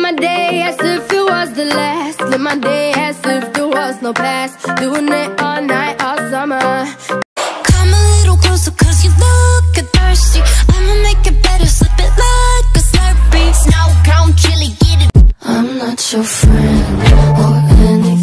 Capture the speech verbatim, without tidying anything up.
my day as if it was the last. Live my day as if there was no past. Doing it all night, all summer. Come a little closer cause you look thirsty. I'ma make it better, slip it like a Slurpee. Snow cone chili, get it. I'm not your friend or any